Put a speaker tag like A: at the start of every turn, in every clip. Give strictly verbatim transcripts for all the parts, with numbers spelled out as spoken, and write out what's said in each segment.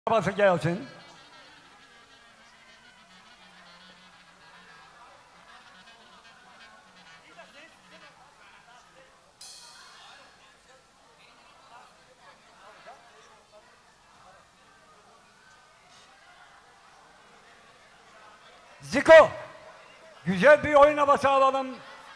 A: Arabası gelsin. Ziko, güzel bir oyun havası alalım.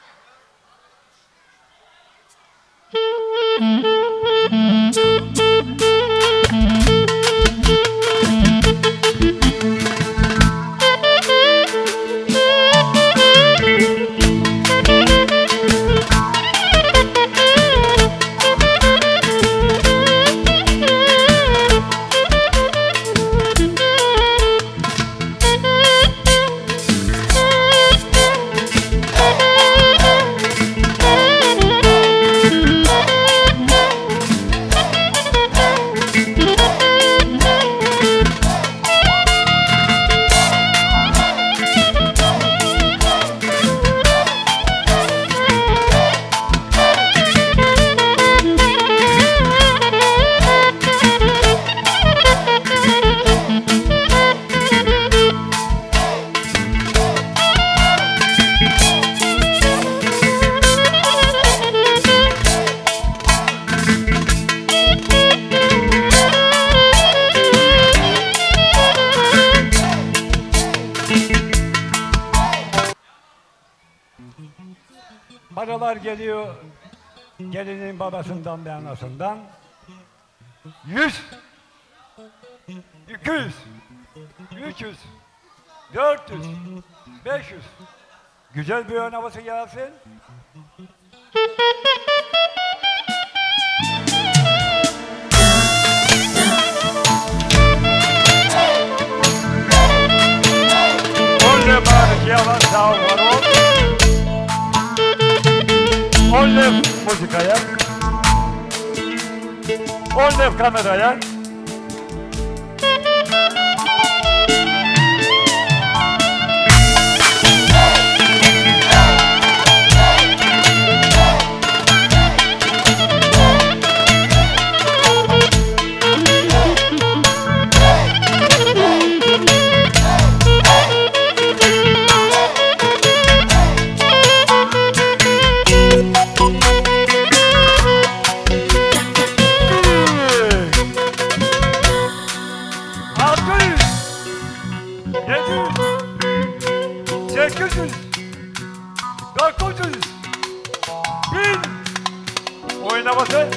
A: Paralar geliyor gelinin babasından ve anasından. Yüz, iki yüz, üç yüz, dört yüz, beş yüz. Güzel bir ön havası gelsin. Onle bağırış yalan sağ var o. On lev müzikaya, on lev kameraya. sekiz yüz, dokuz yüz, bin. Oynaması.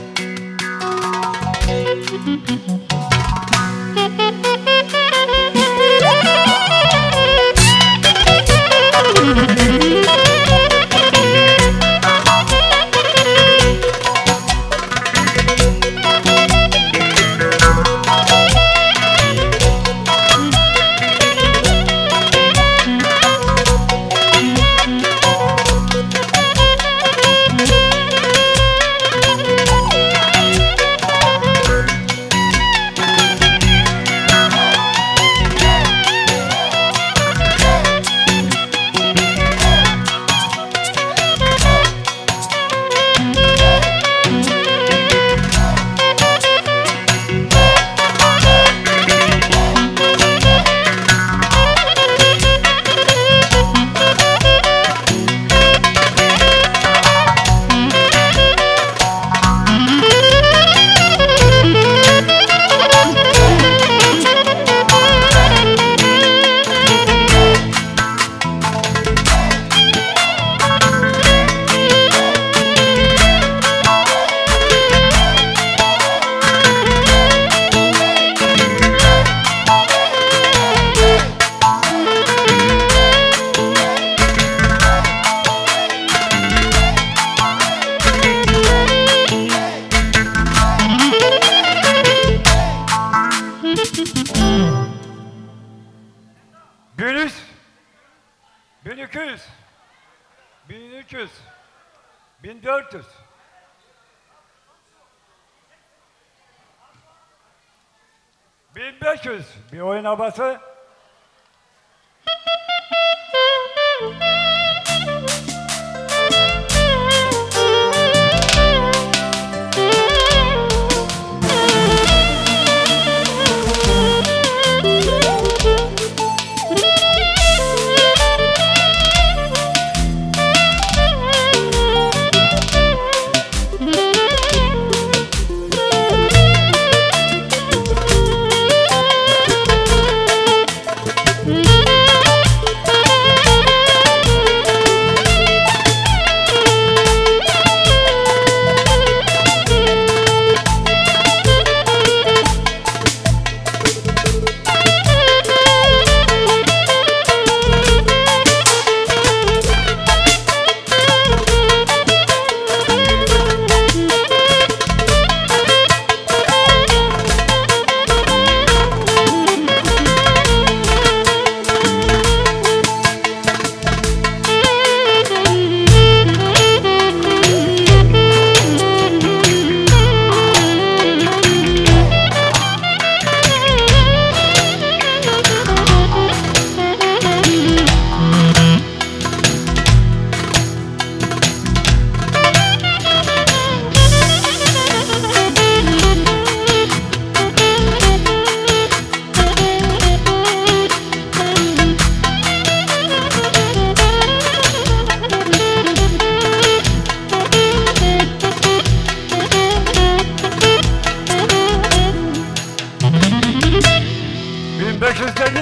A: bin yüz, bin iki yüz, bin üç yüz, bin dört yüz, bin beş yüz bir oyun havası. beş yüzdelik.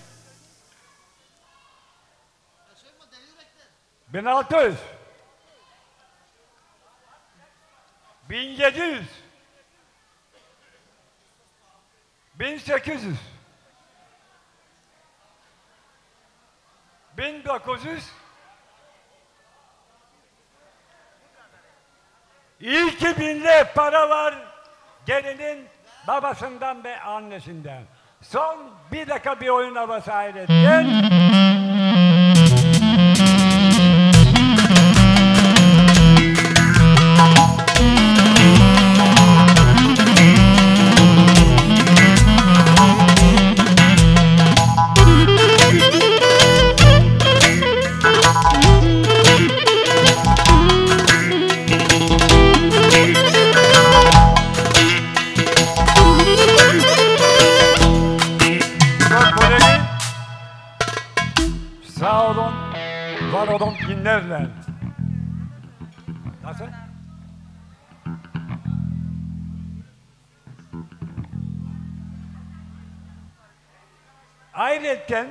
A: bin altı yüz. bin yedi yüz. bin sekiz yüz. bin dokuz yüz. İki binli para var gelinin babasından ve annesinden. Son bir dakika bir oyun havası hayrettin. Sağ olun, var olun dinlerler. Nasıl? Ayrıca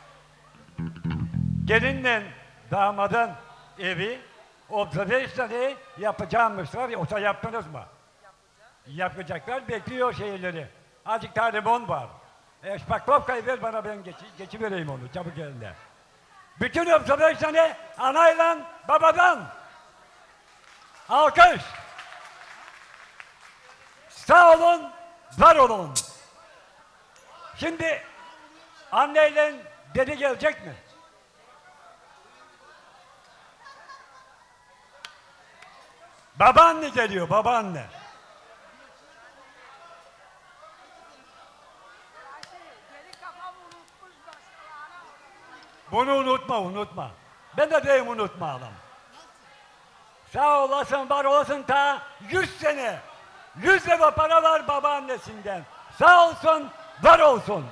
A: gelinle damadın evi observasyonu yapacağımışlar. Yoksa yaptınız mı? Yapacaklar, bekliyor şeyleri. Azıcık daha limon var. E, Şpaklovka'yı ver bana, ben geç, geçivereyim onu çabuk elinde. Bütün observasyonu anayla babadan. Alkış. Sağ olun, var olun. Şimdi anneyle dede gelecek mi? Babaanne geliyor, babaanne. Bunu unutma, unutma. Ben de deyim unutmayalım. Sağ olasın, var olasın, ta yüz sene. Yüz lira para var babaannesinden. Sağ olsun, var olsun.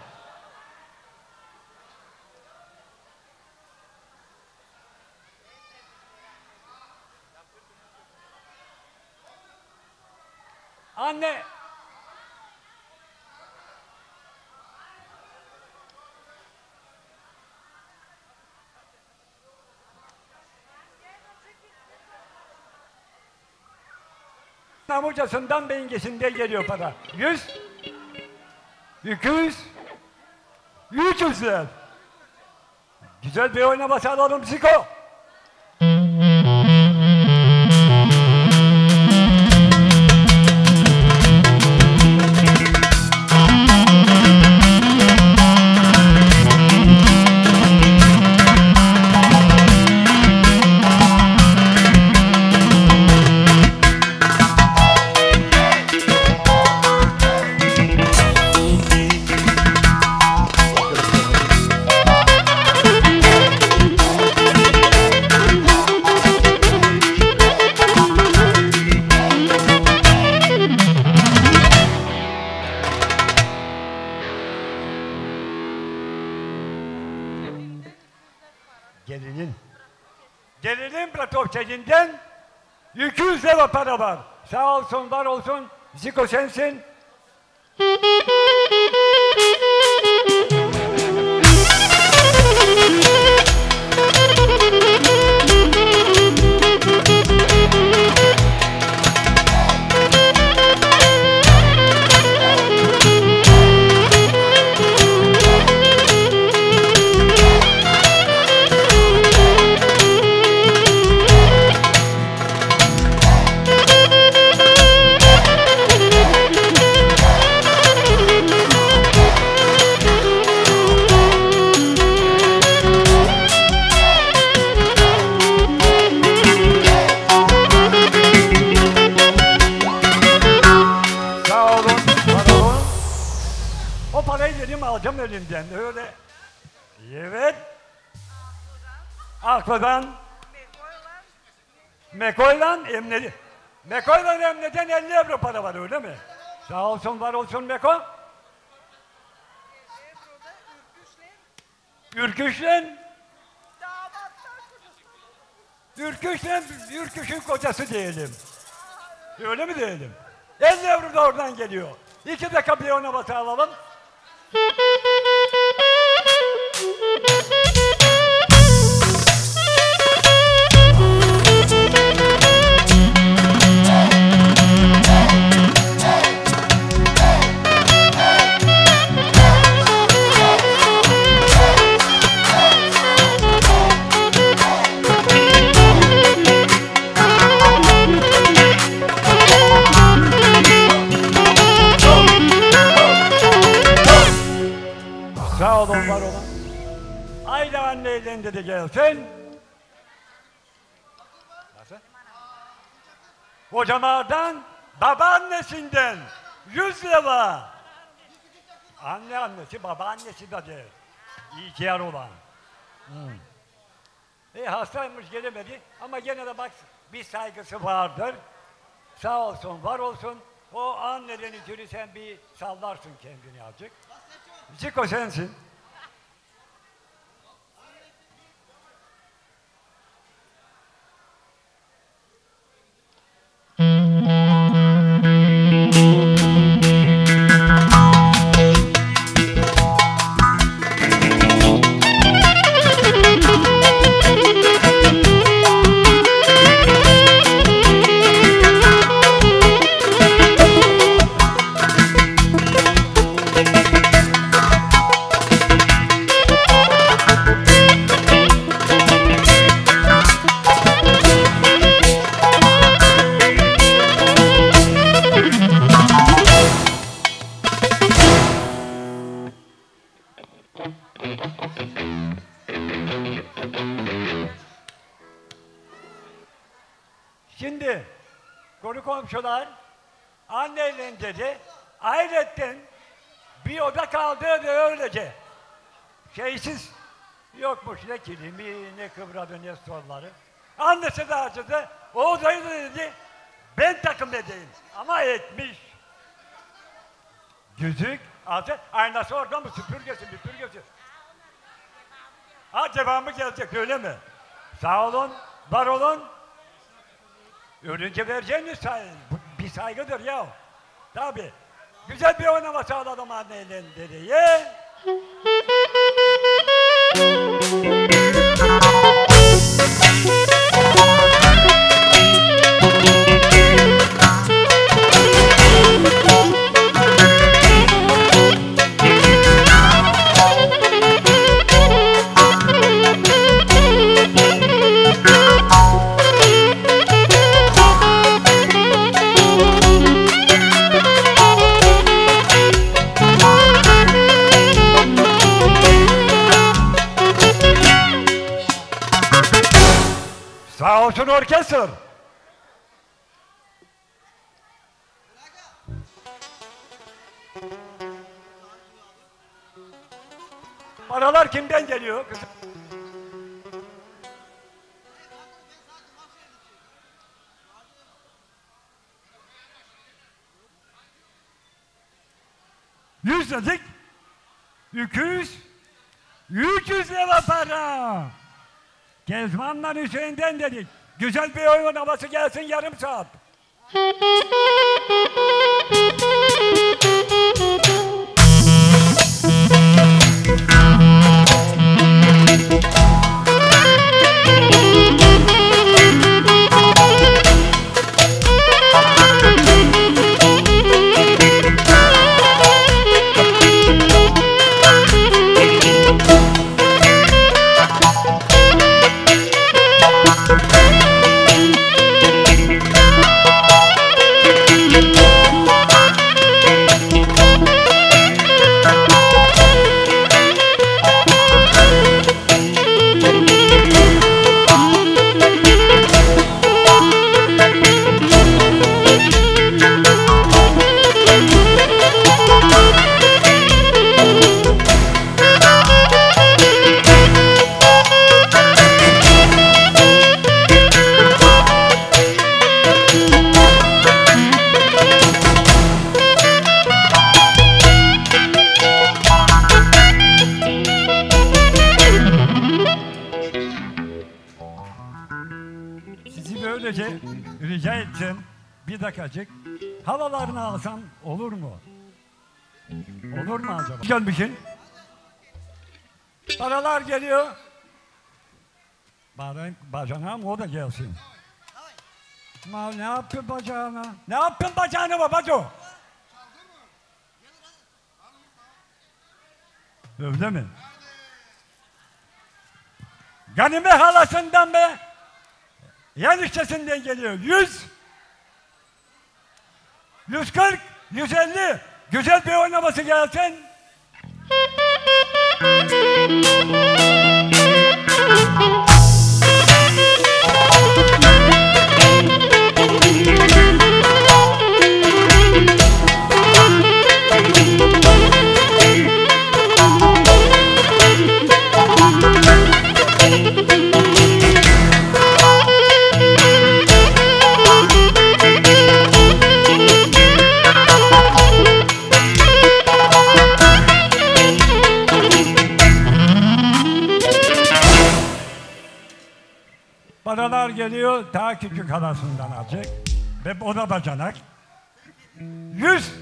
A: Anne. Namucasından bengesinde geliyor para. Yüz. İki yüz. Üç yüzler. Güzel bir oynaması alalım Ziko. Gelinin. Gelinin Platokçelinden iki yüz lira para var. Sağ olsun, var olsun. Ziko sensin. O parayı dedim alacağım elimden, öyle. Evet. Aklıdan. Mekoylan emnedi. Mekoylan emneden elli euro para var, öyle mi? Sağ olsun, var olsun Meko. Ürküşlen. Ürküşlen, Ürküş'ün kocası diyelim. Öyle mi diyelim? elli euro da oradan geliyor. İki dakika bir ona batı alalım. Sağ olun, var olun. Aile anneyle dedi gelsin. Nasıl? Kocamandan babaannesinden yüz lira. Anne annesi, babaannesi de değil. İhtiyar olan. Hmm. E, hastaymış, gelemedi ama gene de bak bir saygısı vardır. Sağ olsun, var olsun. O anneden ötürü sen bir sallarsın kendini azıcık. Ziko sensin. Şimdi konu komşular anneyle dedi, hayretten bir oda kaldı öylece. Şeysiz yokmuş, ne kilimi, ne kıvradı, ne stolları. Annesi de acıdı, o odayı da dedi, ben takım edeyim. Ama etmiş. Yüzük, acı, aynası orada mı, süpürgesi, süpürgesi. Ha, cevabı gelecek, öyle mi? Sağ olun, var olun. Ölünce vereceğiniz say bir saygıdır ya. Tabii. Güzel bir oynama sağladım anneyle dedi. Ye. Sağ olsun orkestr. Paralar kimden geliyor kızım? Yüz dedik. İki yüz. Üç yüz lira para. Kezban'la Hüseyin'den dedik. Güzel bir oyun havası gelsin yarım saat. Rica etsem bir dakikacık havalarını alsam olur mu? Olur mu acaba? Gelmişsin. Paralar geliyor. Bari bacanağım o da gelsin. Ma ne yaptın bacağına? Ne yaptın bacağına babaco? Öyle mi? Ganime halasından be. Eniştesinden geliyor. Yüz. Yüz kırk. Yüz elli. Güzel bir oynaması gelsin. Paralar geliyor ta küçük halasından azıcık ve o da bacanak. Yüz,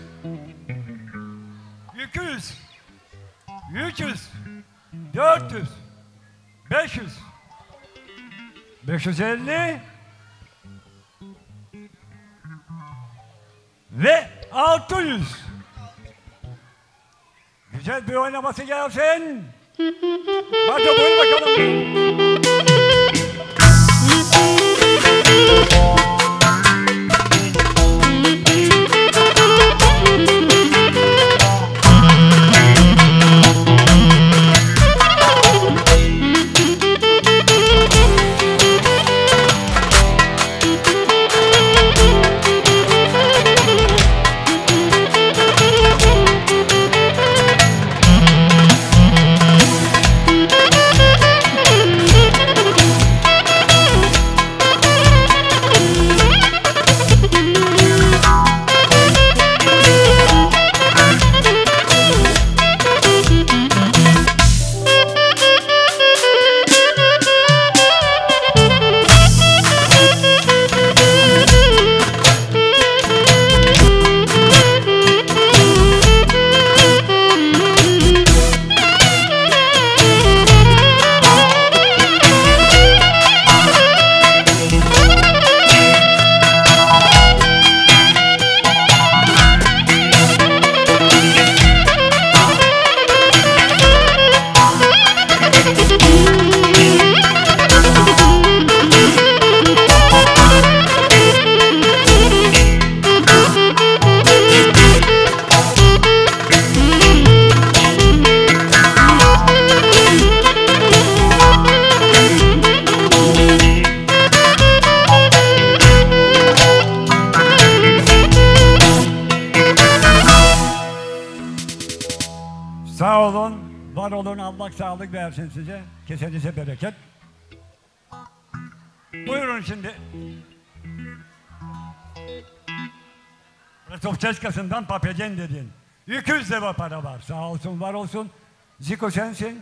A: iki yüz, üç yüz, dört yüz, beş yüz, beş yüz elli ve altı yüz. Güzel bir oynaması gelsin. Hadi buyur bakalım. Sağ olun, var olun, Allah sağlık versin size, kesenize bereket. Buyurun şimdi. Retofçeskasından Papegen dedin. iki yüz lira para var, sağ olsun, var olsun. Ziko sensin.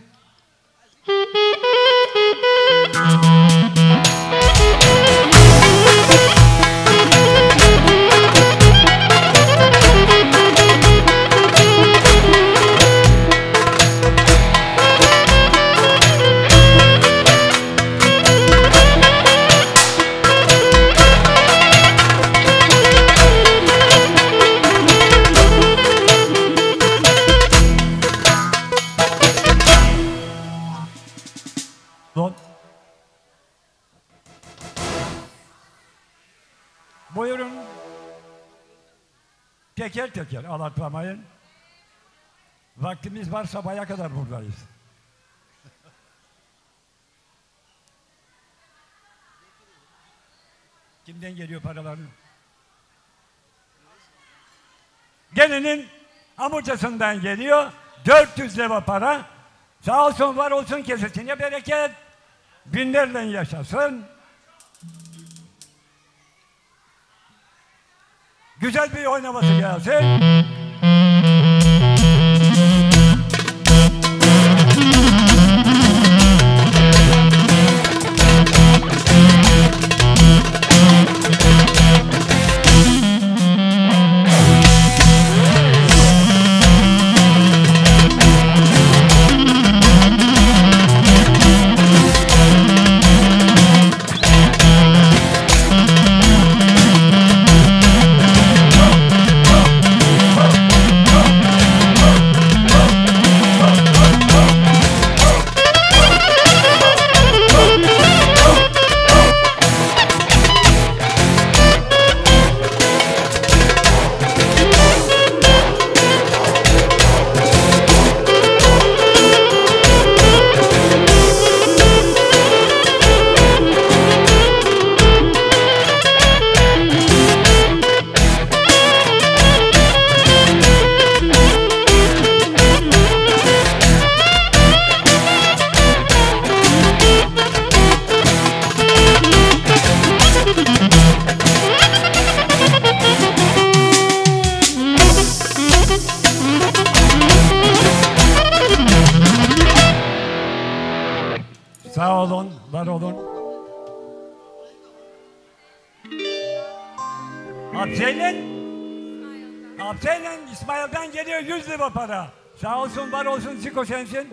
A: Buyurun. Teker teker alatlamayın. Vaktimiz var, sabaha kadar buradayız. Kimden geliyor paralarını? Gelinin amcasından geliyor. dört yüz lira para. Sağ olsun, var olsun, kesesine bereket. Binlerle yaşasın. Güzel bir oynaması gelsin. Sağ olun, var olun. Abseyle Abseyle İsmail'den geliyor yüz lira para. Sağ olsun, var olsun, Ziko sensin.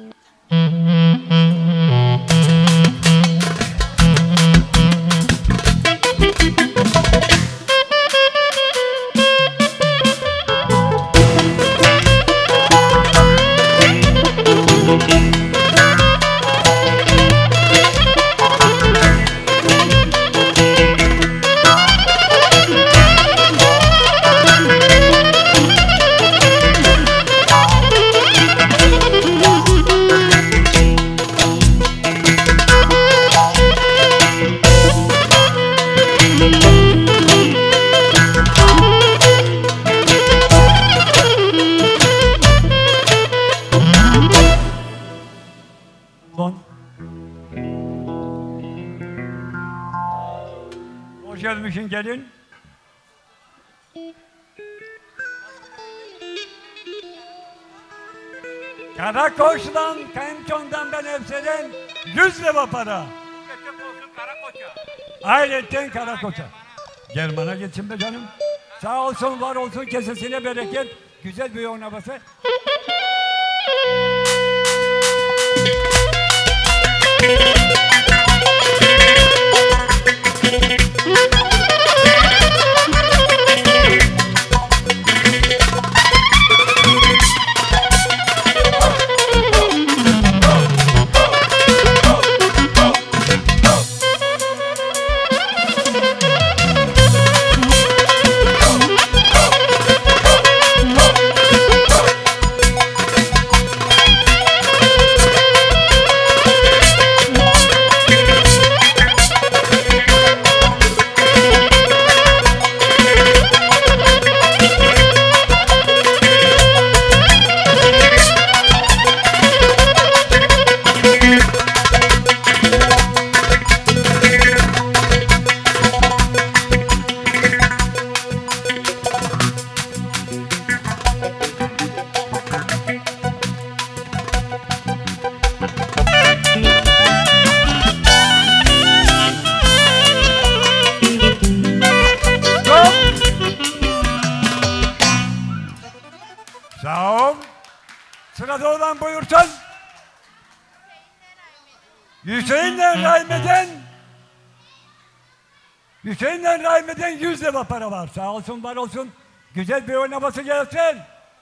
A: Hoş gelmişsin gelin. Karakoç'tan, Kayınçon'dan ben hepseden yüz lira para. Ayrıca Karakoç'a. Germana geçsin be canım. Sağ olsun, var olsun, kesesine bereket. Güzel bir oynaması. Sağ ol. Sırada olan buyursun. Hüseyin'le Rahmet'den Hüseyin'le Rahmet'den yüz lira para var. Sağ olsun, var olsun. Güzel bir oynaması gelsin.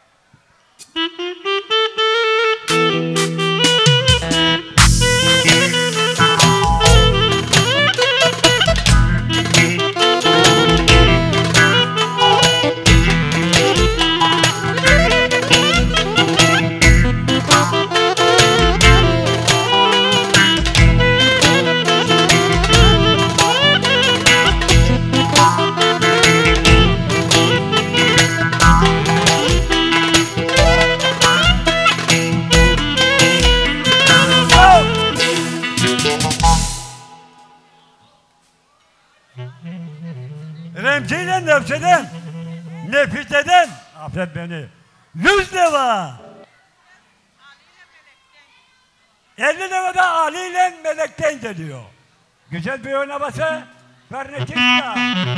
A: Remzi'yle Nefse'den, Nefise'den, affet beni, yüz lira. elli lira da Ali ile Melek'ten geliyor. Güzel bir oynaması, Fernetik'ta.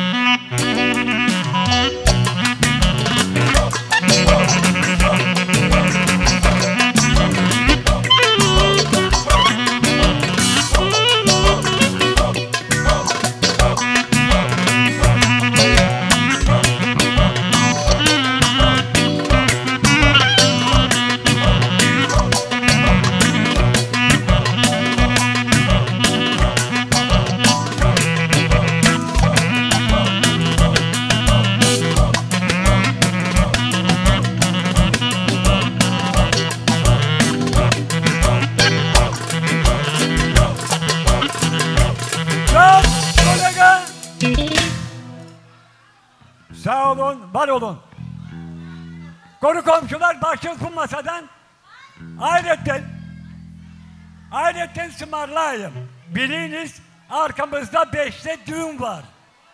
A: Sağ olun, var olun. Konu komşular başlasın masadan. Hayretten, hayretten ısmarlayayım. Biliniz arkamızda beşte düğün var.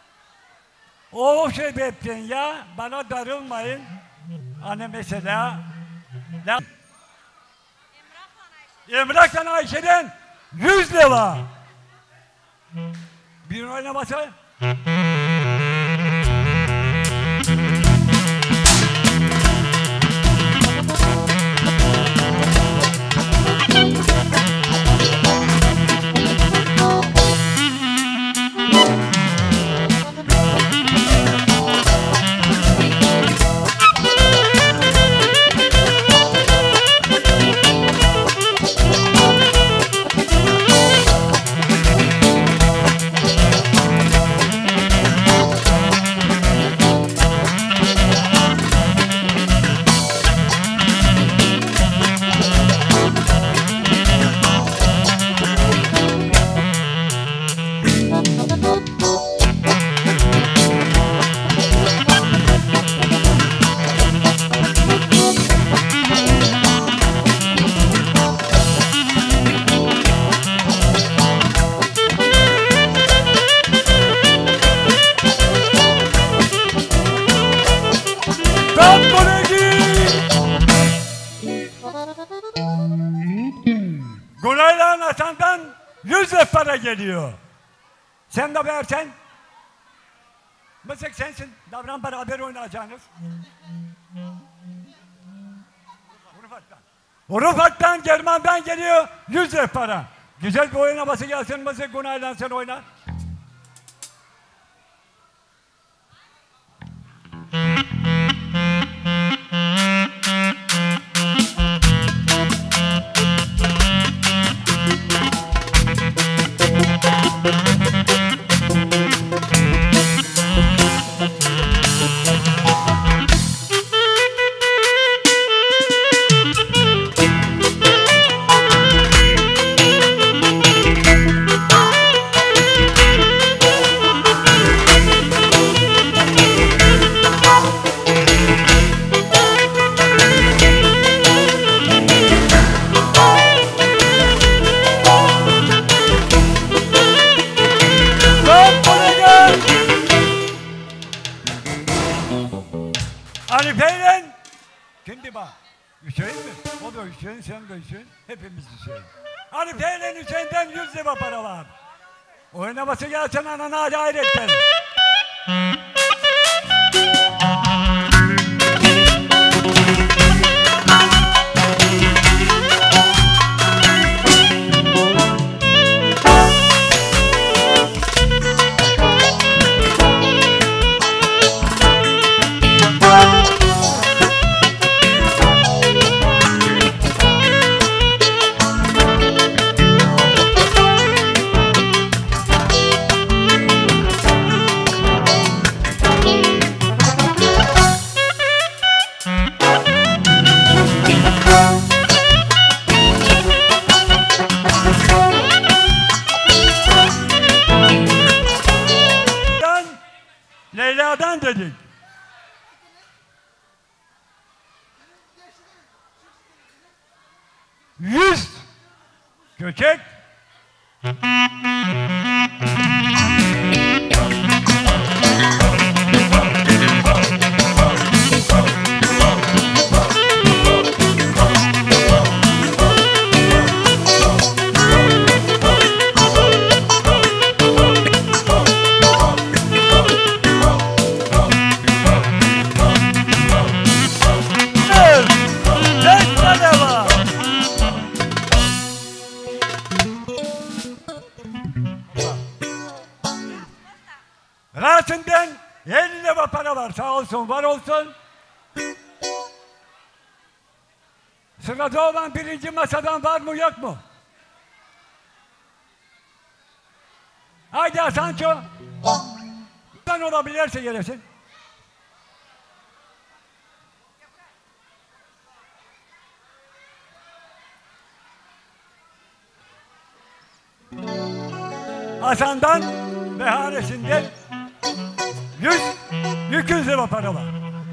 A: O sebepten ya bana darılmayın. Hani mesela Emrah'tan Ayşe'den yüz lira. Bir oynaması. Gulaylan Hasan'dan yüz lira para geliyor. Sen de versen. Mesela sensin. Davran beraber oynayacağınız. Urufat'tan. Urufat'tan, German'dan geliyor yüz lira para. Güzel bir oynaması gelsin. Mesela Gulaylan sen oyna. Arife'yle kimdi bak? Hüseyin mi? O da Hüseyin, sen de Hüseyin. Hepimiz Hüseyin. Arife'yle Hüseyin'den yüz lira para var. Oynaması gelsin anana hayretten. Leyla'dan dedik. Yüz köçek. Rasim'den elli lira para var, sağ olsun, var olsun. Sırada olan birinci masadan var mı, yok mu? Haydi Hasanço. Ben olabilirse gelesin. Hasan'dan behanesinden yüz, yüz lira para var.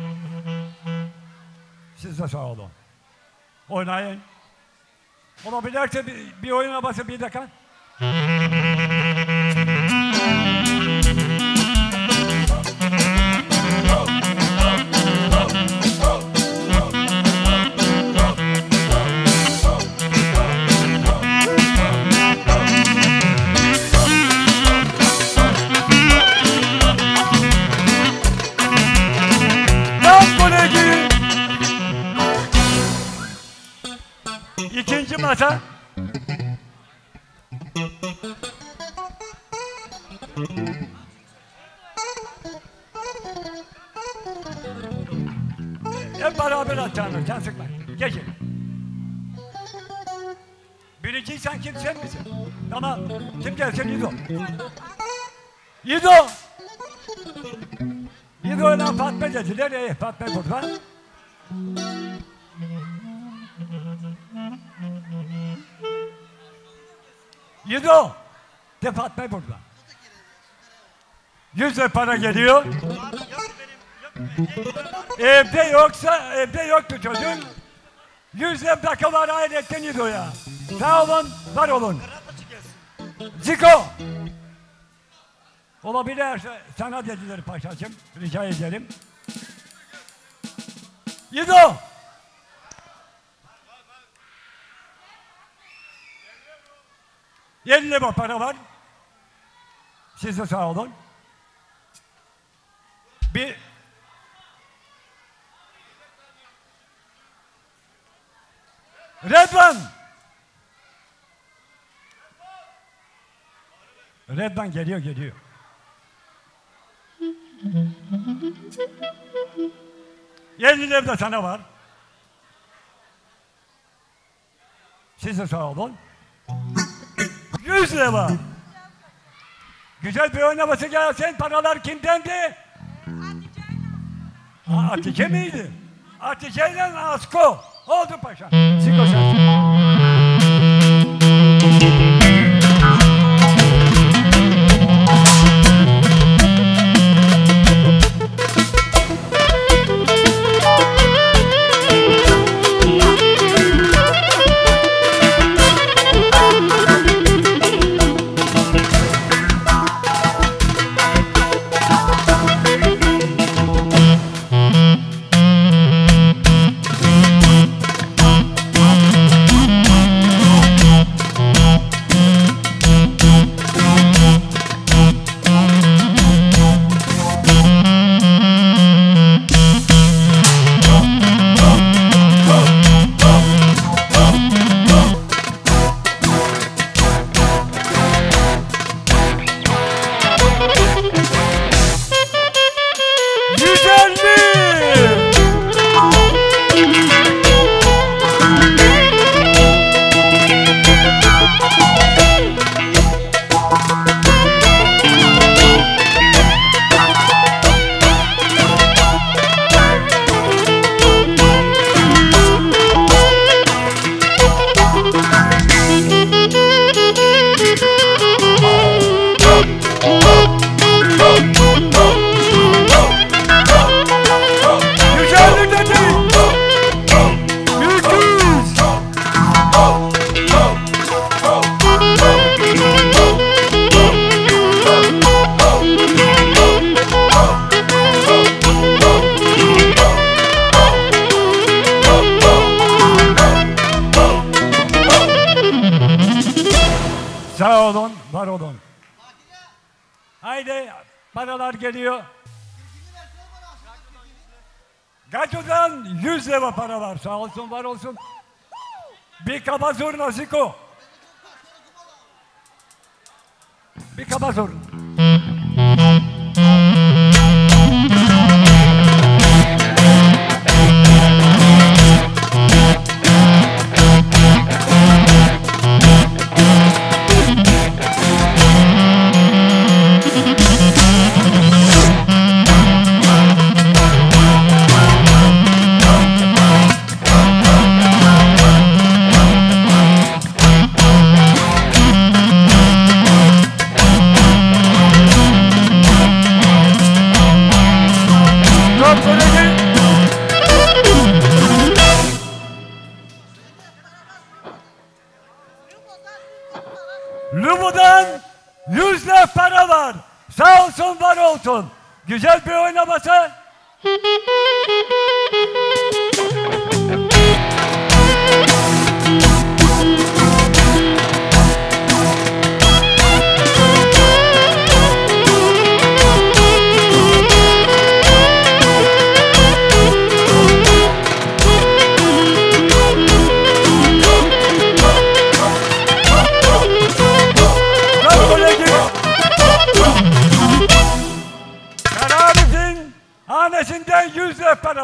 A: Siz de sağ olun. Oynayın. Olabilirse bir, bir oyuna basın bir dakika. İkinci masa. Hep beraber atacağını, can sıkma. Geçin. Birinciysen kim, sen misin? Tamam. Kim gelsin? Yiğido. Yiğido! Yiğido'yla Fatma dediler. E, Fatma burada. Yiğido! De Fatma burada. Yüzle para geliyor. Evde yoksa, evde yoktu çocuğun. Yüzle takı var ailetten Yiğido'ya. Sağ olun, var olun. Ziko! Olabilir, sana dediler paşacığım, rica ederim. Yiğido! Elli lira para var. Siz de sağ olun. Bir... Redvan! Redvan geliyor, geliyor. elli lira da sana var. Siz de sağ olun. yüz lira var. Güzel bir oynaması gelsin. Paralar kimdendi? Atike miydi? Atike ile Asko. Oldu paşa. Siko sensin. Sağ olun, var olun. Haydi, paralar geliyor. Gato'dan yüz lira para var. Sağ olsun, var olsun. Bir kaba zurna Ziko. Bir kaba zurna. Lumu'dan yüzle para var. Sağ olsun, var olsun. Güzel bir oynaması.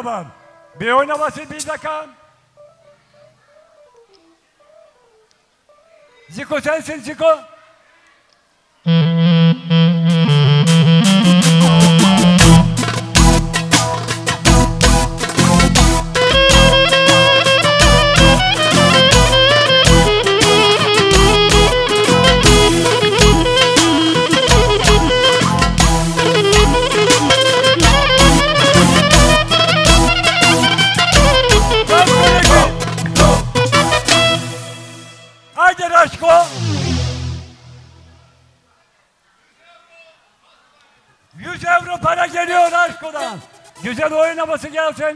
A: da var. Bir oynaması bir dakika. Ziko sensin Ziko. Haydi Raşko. yüz euro para geliyor Raşko'dan. Güzel oynaması gelsin.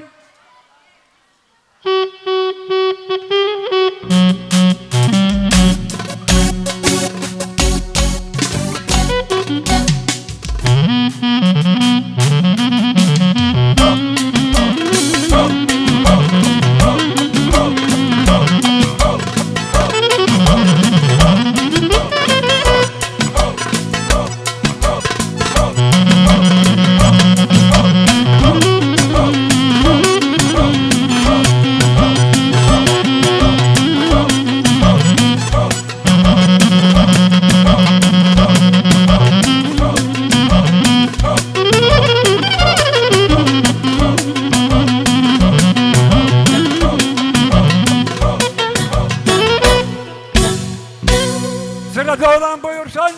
A: Sırada olan buyursun.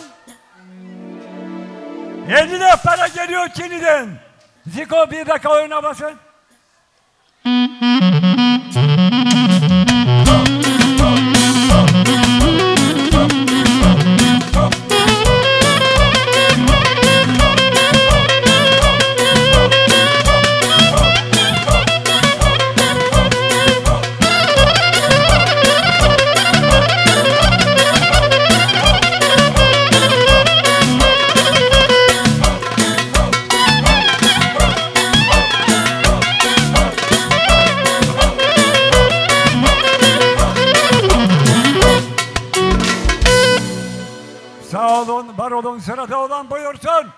A: elli lira para geliyor Çin'den. Ziko bir dakika oynamasın. Sağ olun, var olun, sırada olan buyursun.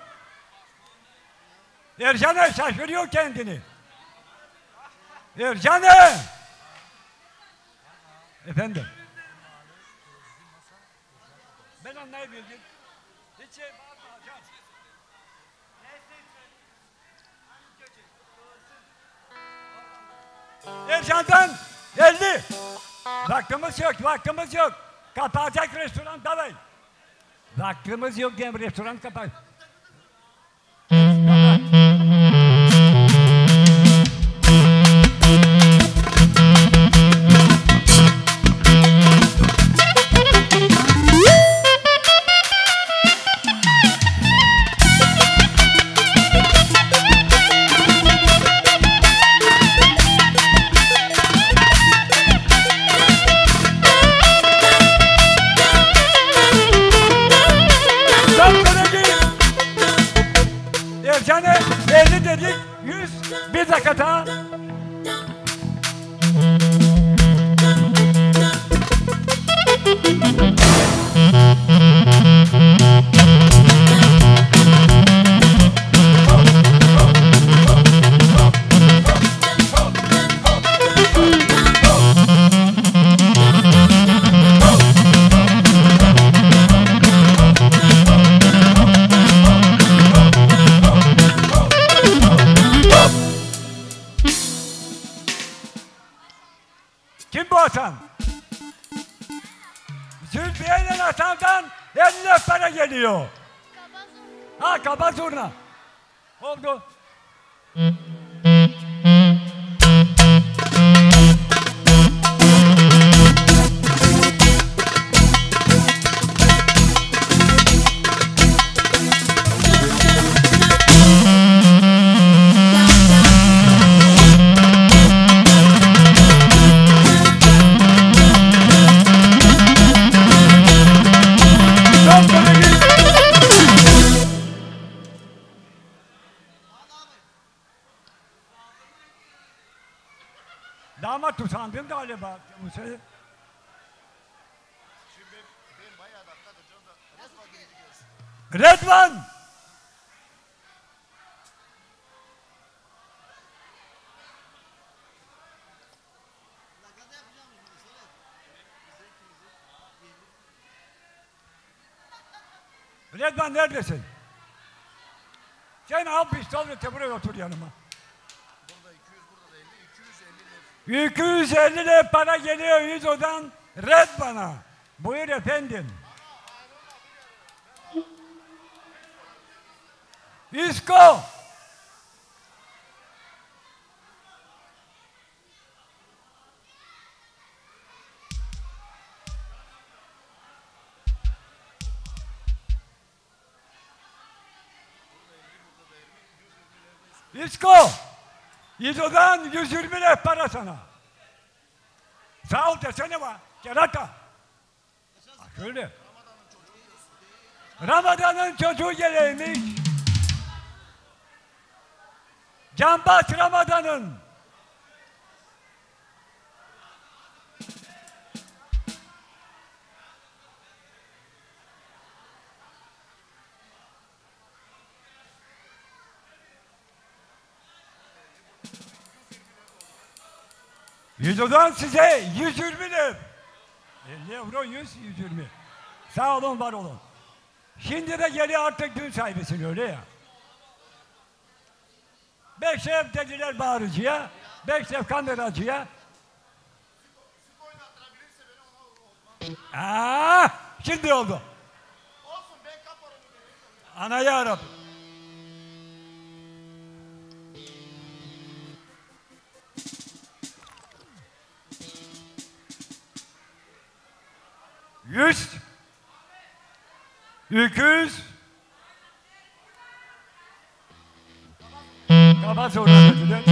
A: Ercan'e şaşırıyor kendini. Ercan'e! Efendim? Ben anlayabildim. Hiç şey bağırma hocam. Ercan'dan elli. Vaktimiz yok, vaktimiz yok. Kapatacak restoran davay. Vaktimiz yok diye restoran kapat. Kapat. Ercan'e elli dedik, yüz bir dakika daha. Kim bu Hasan? Zülfiye'nin Hasan'dan elli para geliyor. Ha, kaba zurna. Oldu. Damat usandın galiba. Şimdi ben bayağı dakikadır canım da Redvan birinci gelsin. Redvan! Redman neredesin? Sen al pistolete buraya otur yanıma.
B: Burada iki yüz, burada da elli, iki yüz elli lira.
A: iki yüz elli lira para geliyor Yüzo'dan Redman'a. Buyur efendim. İsko. İsko. Yüzo'dan yüz yirmi lira para sana. Sağ ol desene var. Kerata. Şöyle. Ramazan'ın çocuğu geleymiş. Canbaz Ramazan'ın. Yüzo'dan size yüz yirmi lira. elli euro yüz, yüz yirmi. Sağ olun, var olun. Şimdi de geliyor artık dün sahibisin öyle ya. Beş ev dediler bağırıcıya, beş ev kameracıya. Aa, şimdi oldu.
B: Olsun, ben kaparım.
A: Ana yarabbim. Yüz. İki yüz. Kaba sonra dediler.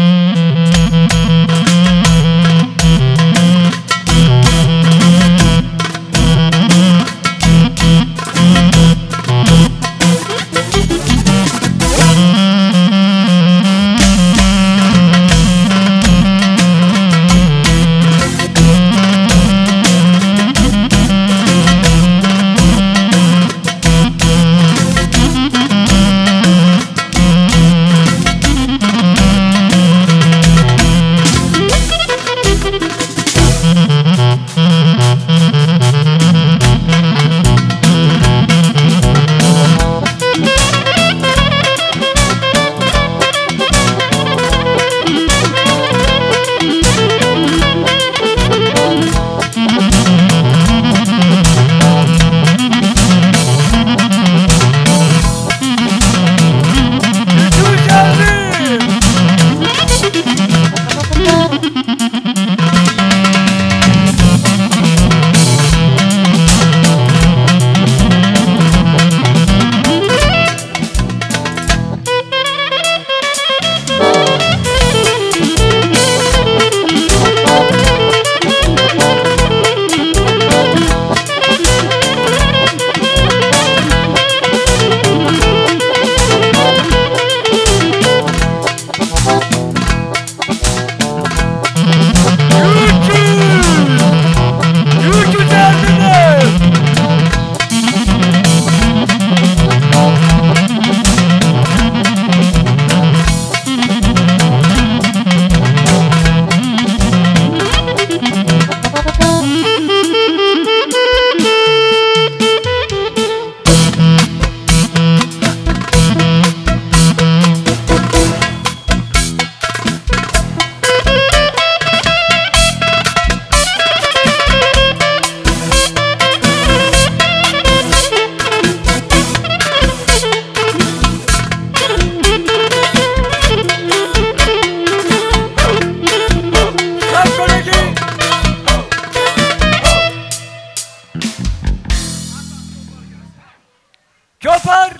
A: Çopar!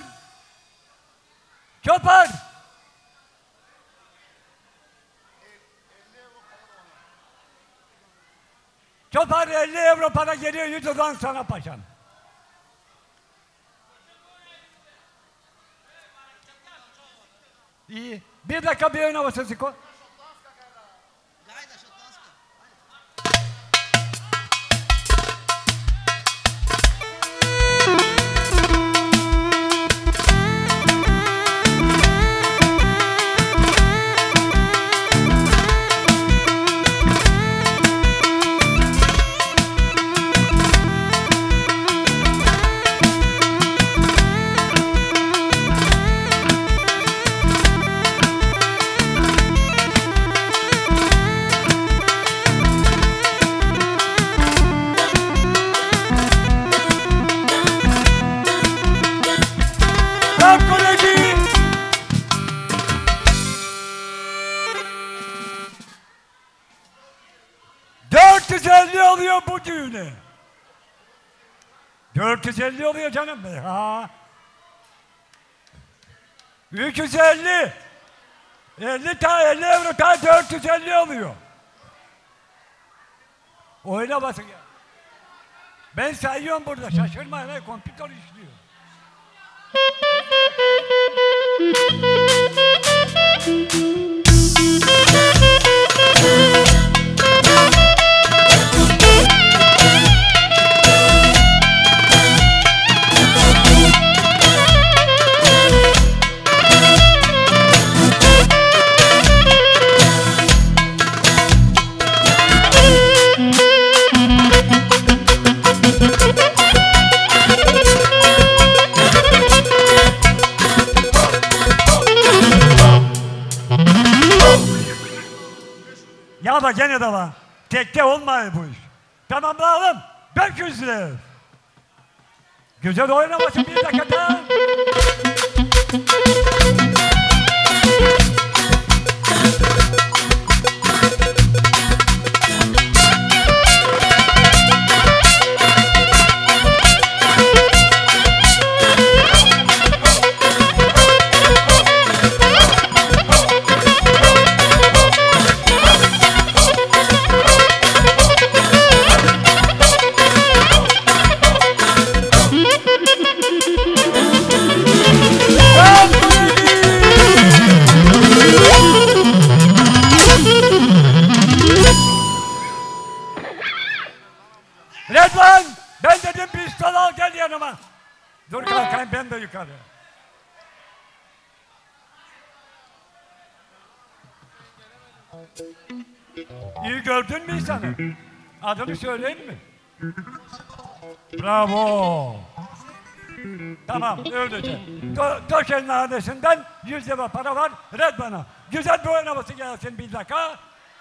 A: Çopar! Çopar elli euro para geliyor Yüzo'dan sana paşam. İyi. Bir dakika bir ön havası Ziko. günlüğüne. dört yüz elli oluyor canım be. Ha. üç yüz elli. elli tane elli euro tane dört yüz elli oluyor. Oyna basın ya. Ben sayıyorum burada. Şaşırma hemen kompütör işliyor. Ya da gene de var. Tekte olmuyor bu iş. Tamamlayalım. beş yüz lira. Güzel oynamasın bir dakika. Redvan! Ben dedim pistol al gel yanıma. Dur kalkayım ben de yukarı. İyi gördün mü insanı? Adını söyleyeyim mi? Bravo! Tamam öylece. Döşenin hanesinden yüz lira para var Redvan'a. Güzel bir oynaması gelsin bir dakika.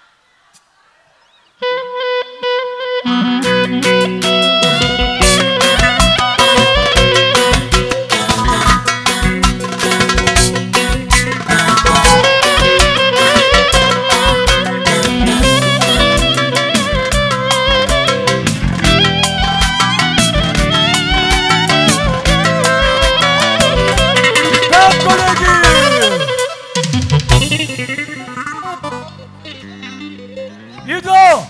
A: Yudo!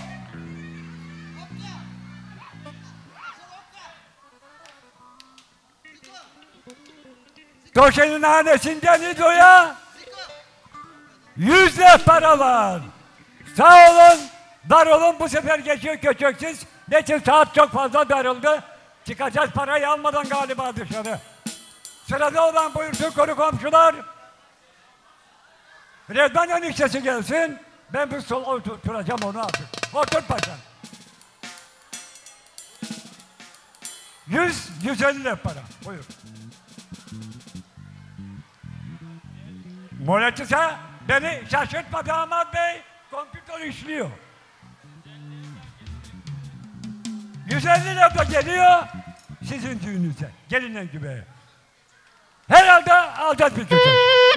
A: Döşenin hanesinden Yudo'ya yüzle para var. Sağ olun, dar olun, bu sefer geçiyor köçöksüz. Neçin saat çok fazla darıldı. Çıkacağız parayı almadan galiba dışarı. Sırada olan buyursun konu komşular. Redvan eniştesi gelsin. Ben bir sol oturacağım onu artık. Otur paşam. Yüz, yüz elli para. Buyur. Moletçise beni şaşırtma damat bey. Kompütör işliyor. yüz elli lira geliyor sizin düğünüze. Gelin gibi. Herhalde alacağız bir köşe.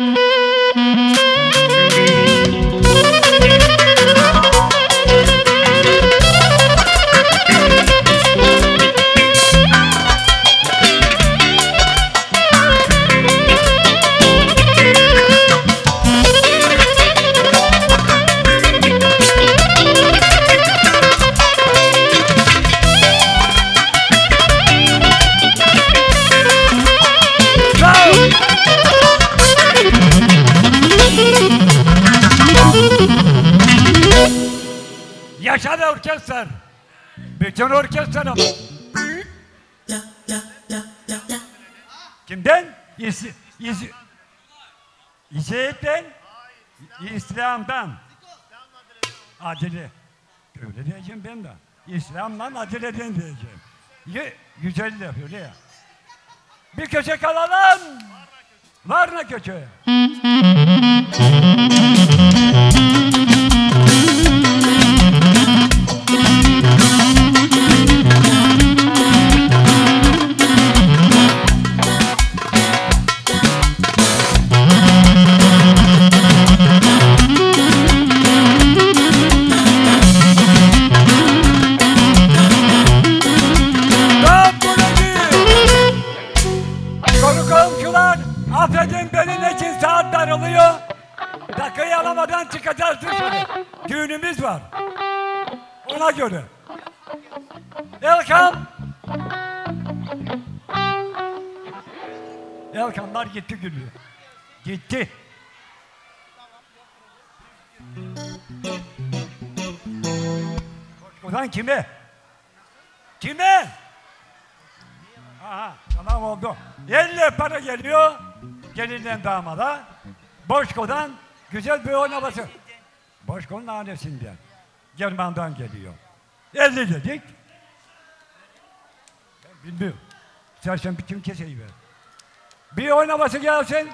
A: Yaşar orkestrar. Bütün orkestrar ama. Kimden? İs, is, İseyit'ten? İslam'dan. Adile. Öyle diyeceğim ben de. İslam'dan Adile'den diyeceğim. Y güzel laf öyle ya. Bir köşe kalalım. Varna köşe. düğünümüz var. Ona göre. Erkan. Erkanlar gitti gülüyor. Gitti. Ulan kime? Kime? Aha, tamam oldu. Elle para geliyor. Gelinden damada. Boşko'dan güzel bir oynaması. Boşko'nun annesinden. German'dan geliyor. elli dedik. Ben bilmiyorum. İstersen bütün keseyi ver. Bir oynaması gelsin.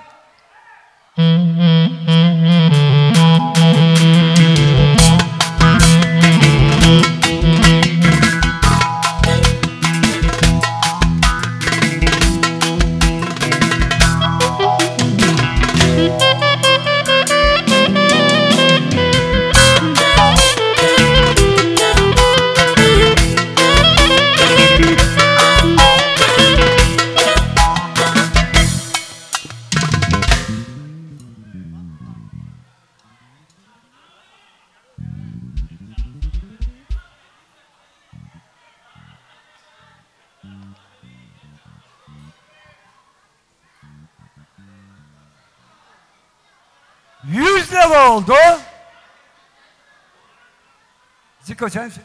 A: Yüz lira oldu. Ziko sensin.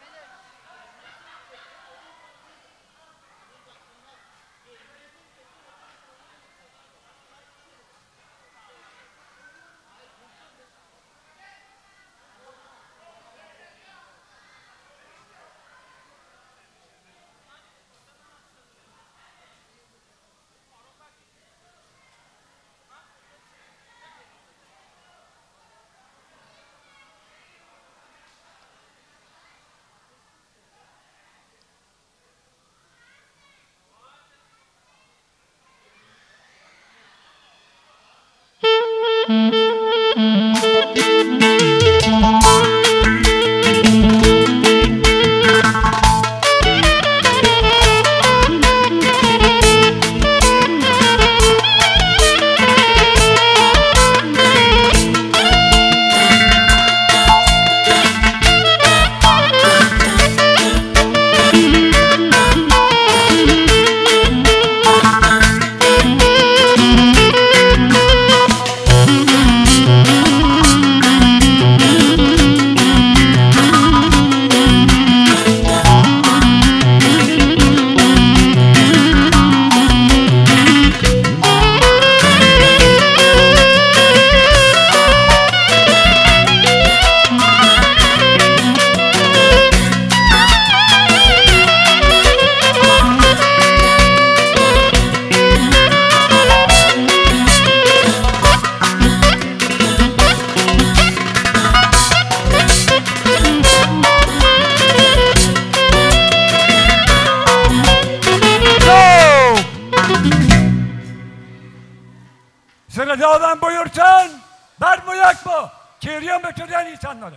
A: Sırada olan buyursun. Var mı yok mu? Çığırıyor mu türden insanları?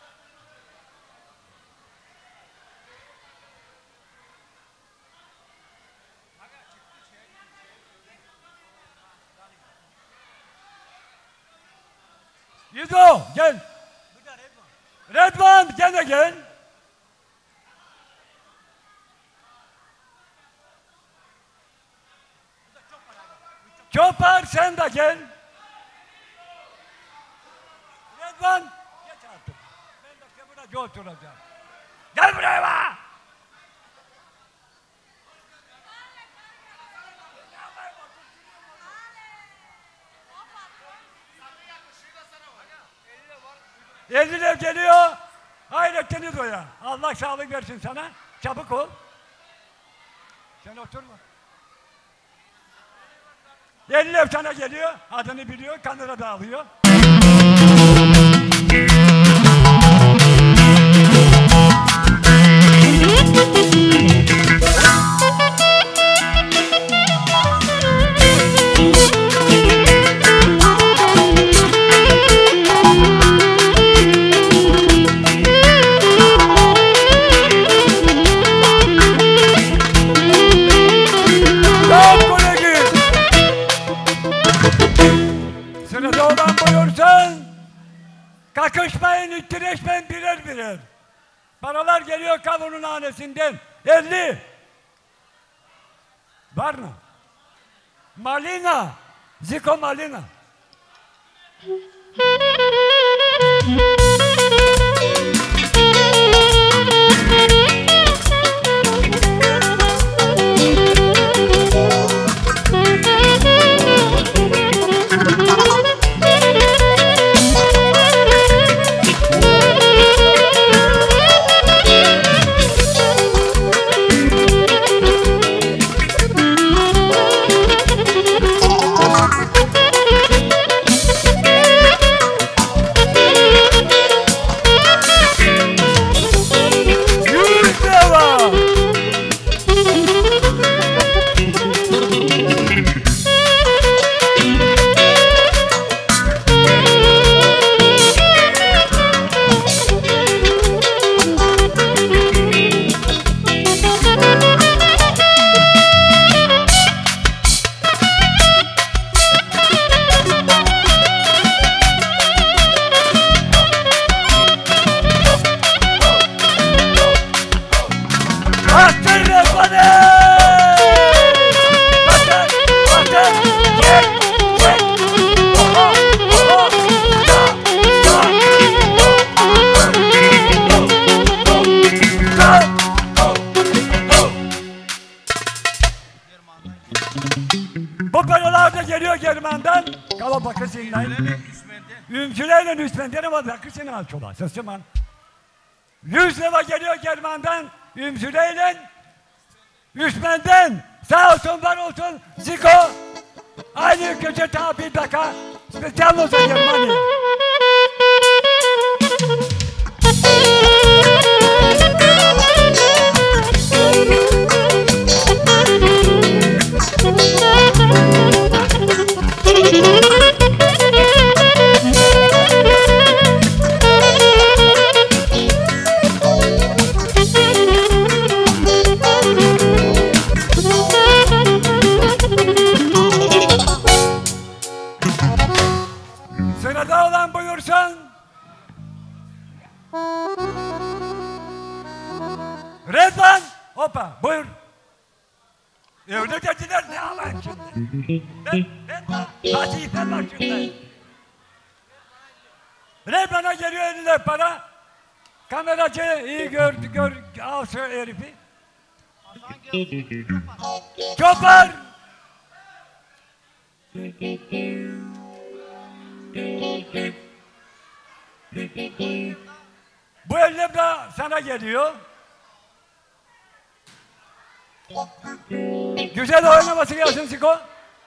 A: Yüzo gel. Redvan gene gel. Çopar sen de gel. Redvan geç artık. Ben de burada oturacağım. Gel buraya bak. elliler geliyor. Hayretiniz o ya. Allah sağlık versin sana. Çabuk ol. Sen oturma. elliler sana geliyor. Adını biliyor. Kanıra dağılıyor. Sırada olan buyursun. Kakış itti resmen birer birer. Paralar geliyor kavunun hanesinden. elli. Var mı? Malina. Ziko Malina. Bu paralar da geliyor German'dan. Kala bakısından. Ümcülerle Üsmen'den ama bakısını alçolar. Sısıman. Yüz lira geliyor German'dan. Ümcülerle Üsmen'den. Sağ olsun var olsun. Ziko. Aynı köşe tabi daka. Spesyal olsa Germanya. Sırada olan buyursun. Redman. Hoppa buyur. Öyle dediler ne alan şimdi? Ben, Redman. Vazifen var şimdi. Redman'a geliyor eline para. Kameracı iyi gördü gör. Al şu herifi. Çopar. Bu elle de sana geliyor. Güzel oynaması gelsin Siko.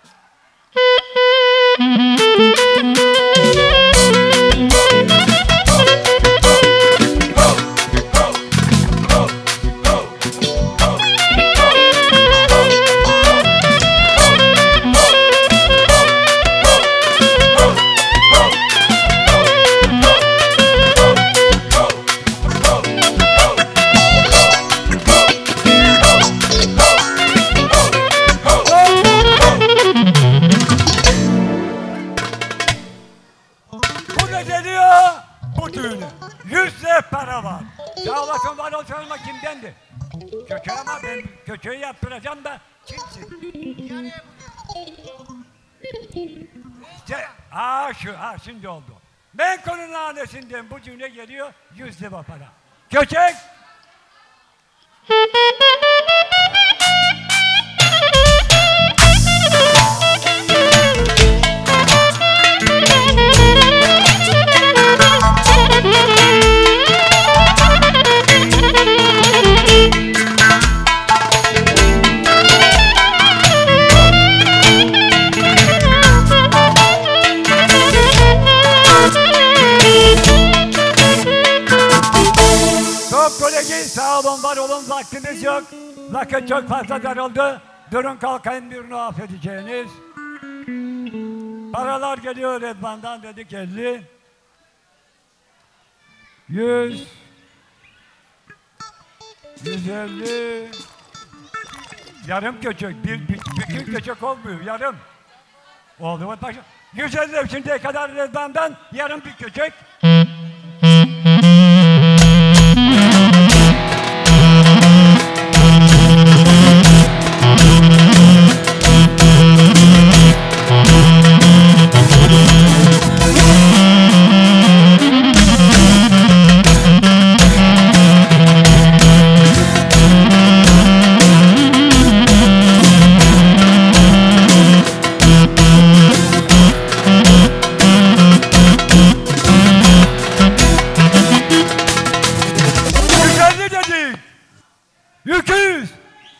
A: Para var. Sağ olasın var olsun ama kimdendi? Köçe ama ben köçeyi yaptıracağım da kimsin? İşte, aa şu, ha şimdi oldu. Ben konunun hanesinden bu cümle geliyor, yüz lira para. Köçek! Sağ olun, var olun, vaktimiz yok. Vakit çok fazla daraldı. Durun kalkayım birini affedeceğiniz. Paralar geliyor Redman'dan dedik elli. Yüz. Yüz elli. Yarım köçek. Bir, bir, bütün köçek olmuyor. Yarım. Oldu mu? Yüz elli şimdiye kadar Redman'dan yarım bir köçek.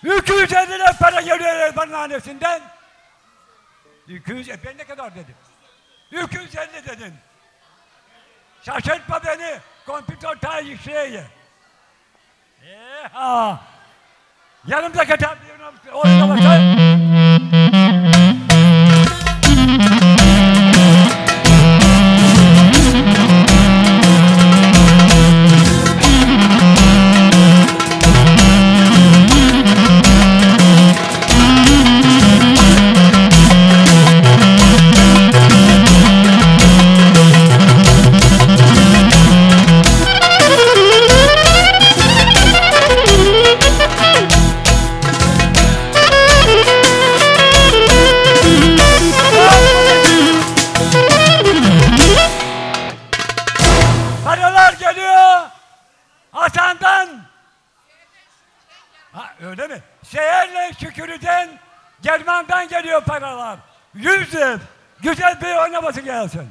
A: iki yüz elli lira para geliyor Elvan'ın hanesinden. iki yüz, e ben ne kadar dedim? iki yüz elli dedin. Şaşırtma beni. Kompüter ta işleye. Eee ha. Yanımdaki tabi oyuna bakar. Paralar geliyor. Hasan'dan. Ha öyle mi? Seherle Şükür'den, German'dan geliyor paralar. Yüz yıl. Güzel bir oynaması gelsin.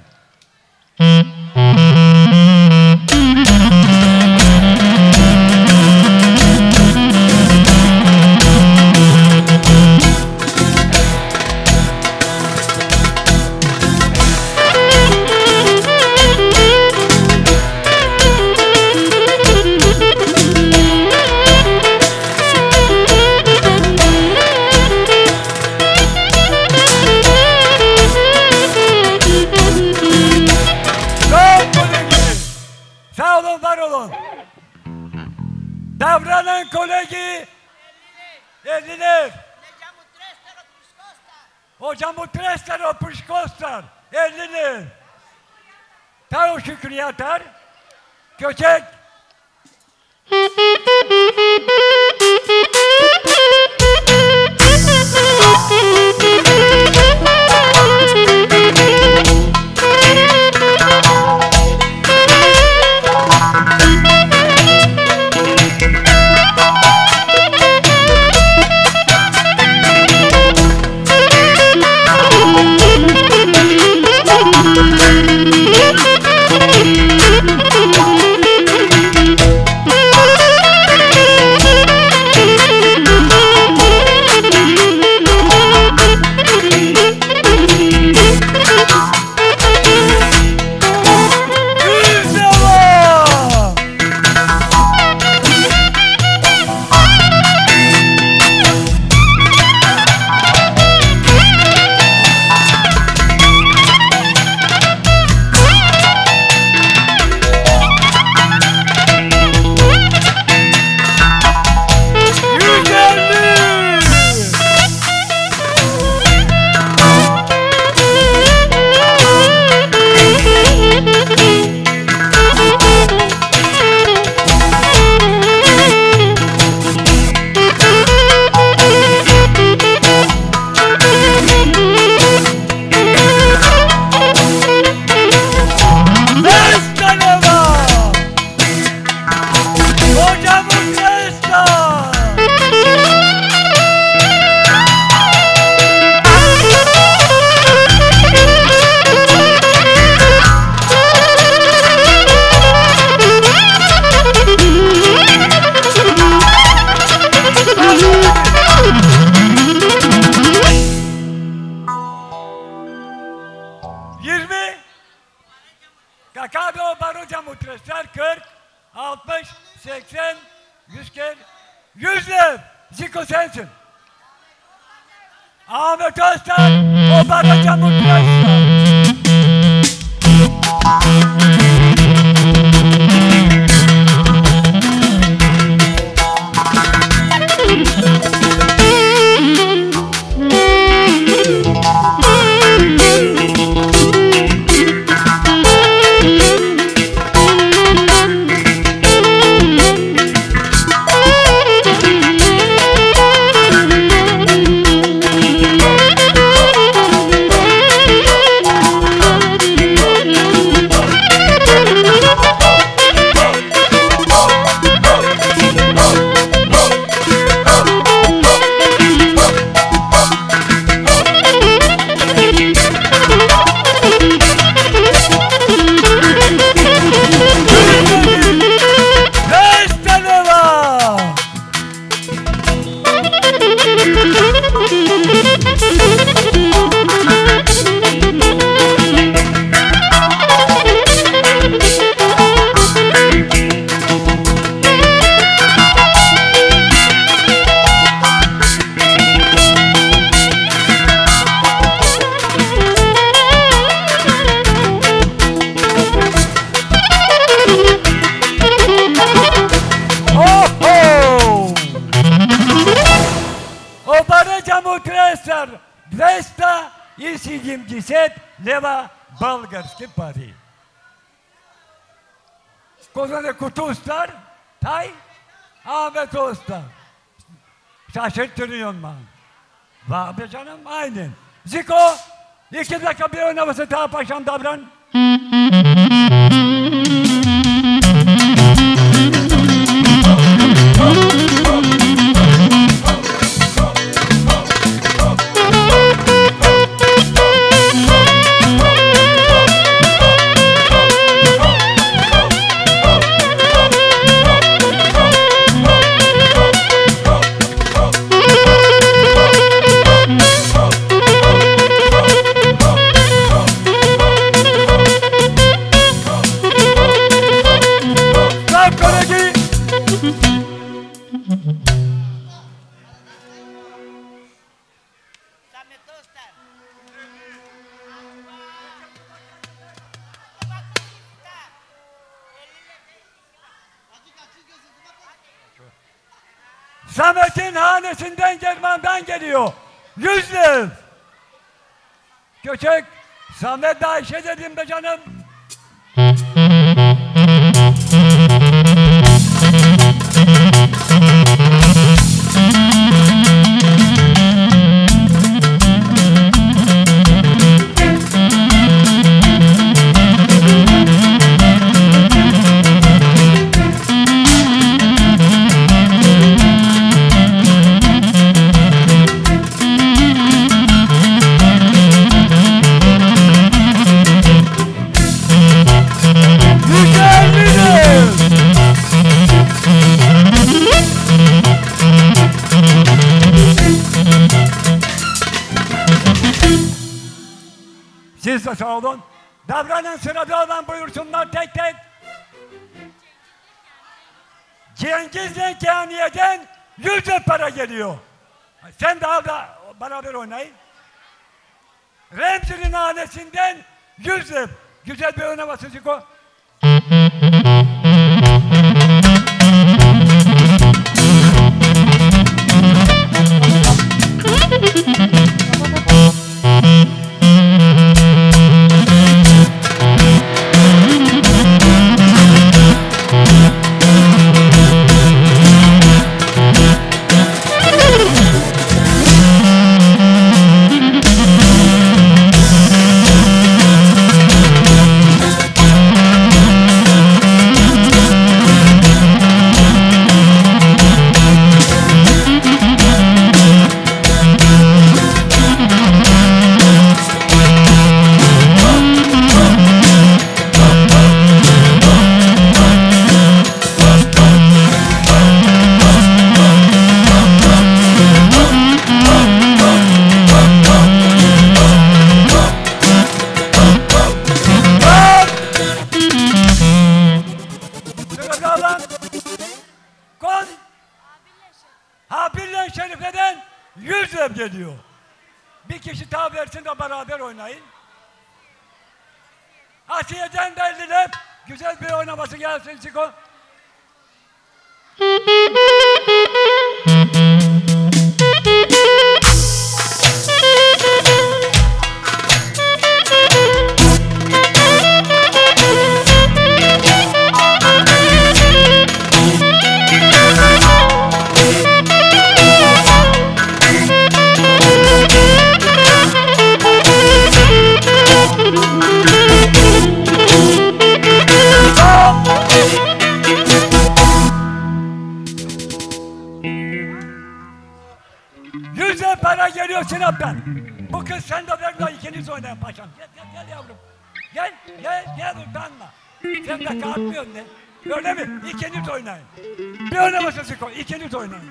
A: Sağ olun, var olun. Davranın kolegi. elliler. Hocam bu tresler o puşkostar. elliler. Tavuk Şükrü atar. Köçek. Kakado Baruca Mutresler kırk, altmış, seksen, yüz kere, yüzler. Ziko sensin. Ahmet Öztan, o Baruca Mutresler.
C: Thank you.
A: Utreser, dwesta i siedemdziesiąt lewa bulgarski pari. Kozanı kutuslar, tay, Ahmet Usta. Şaşırtırıyorsun bana. Vah be canım, aynen. Ziko, iki dakika bir oynaması daha paşam davran. Samet'in hanesinden German'dan geliyor. Yüzlü. Küçük. Samet de Ayşe dedim be canım. Siz de sağ olun. Davranın, sırada olan buyursunlar tek tek. Cengiz'le Kaniye'den yüz para geliyor. Sen de al da beraber oynayın. Remzi'nin hanesinden yüz ev. Güzel bir oynaması Ziko. Habil'le Şerife'den yüz ev geliyor. Bir kişi daha versin de beraber oynayın. Asiye'den de elli ev. Güzel bir oynaması gelsin Ziko. Yüze para geliyor Sinop'tan. Bu kız sen de ver de ikiniz oynayın paşam. Gel gel gel yavrum. Gel gel gel utanma. Sen de kalkmıyorsun ne? Öyle mi? İkiniz oynayın. Bir oynamasın Siko. İkiniz oynayın.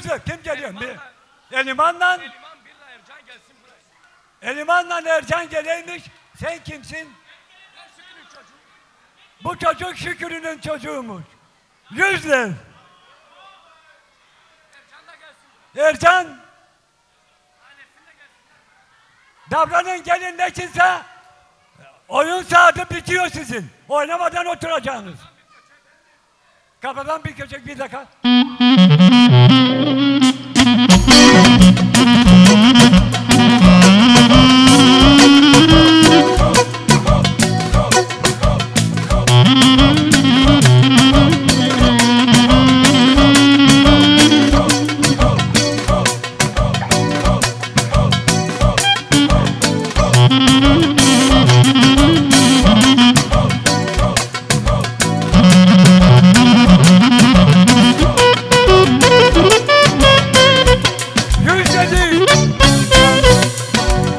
A: Yüzle kim geliyor? Bir. Eliman'la
C: Eliman Birla Ercan gelsin buraya.
A: Eliman'la Ercan geleymiş. Sen kimsin?
C: Ben Şükrü'nün çocuğu.
A: Bu çocuk Şükrü'nün çocuğumuş. Yüzle.
C: Ercan da gelsin buraya.
A: Ercan
C: Annesini de gelsin.
A: davranın gelin ne kimse oyun saati bitiyor sizin. Oynamadan oturacaksınız. Kafadan bir köşek bir dakika.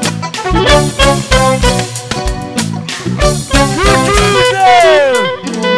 A: Yüzledi.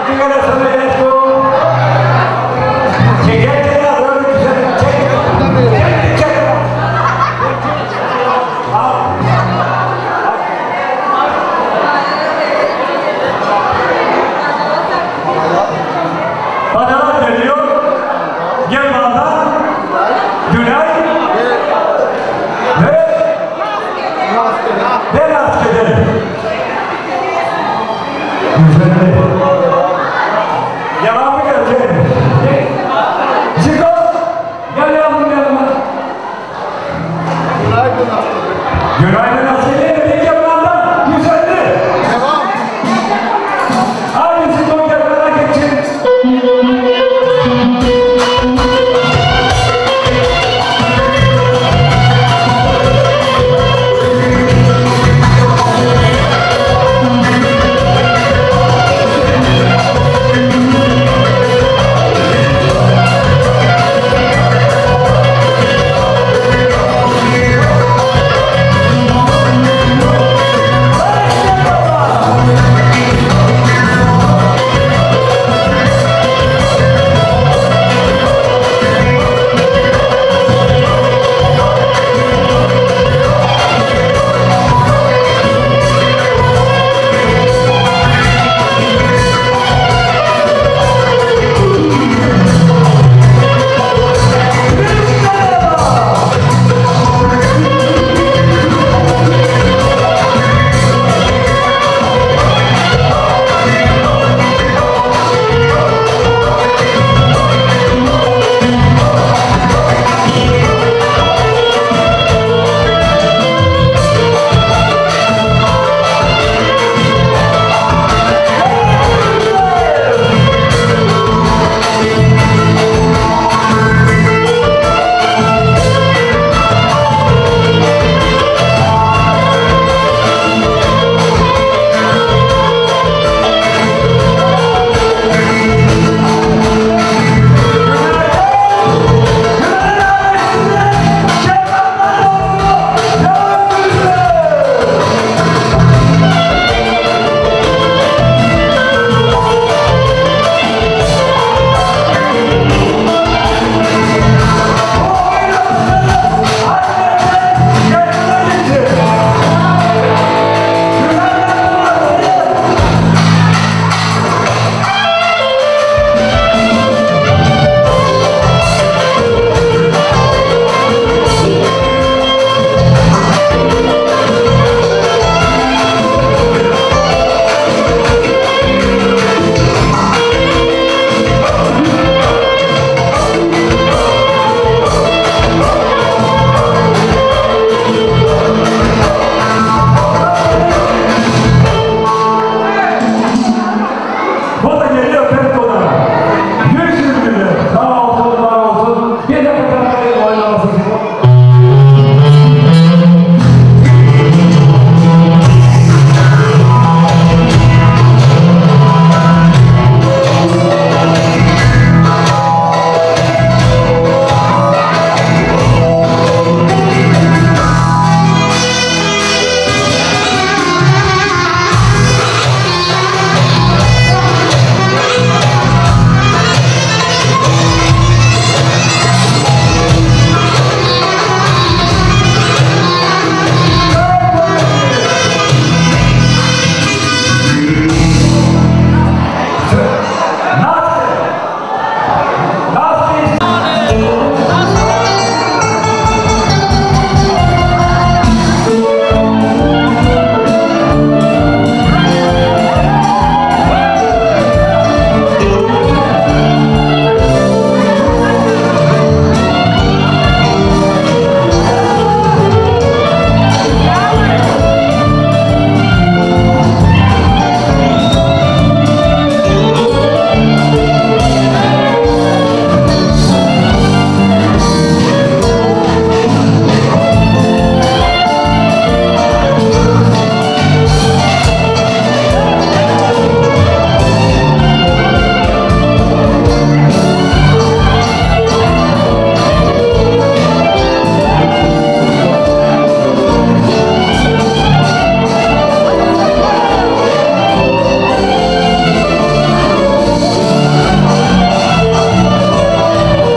A: Hakikaten sana yesko. Çekil ya böyle güzel. Çek. Çek. Çek. Bana geliyor. Gel bana. Günay. Ve ve rastgele. Güzel.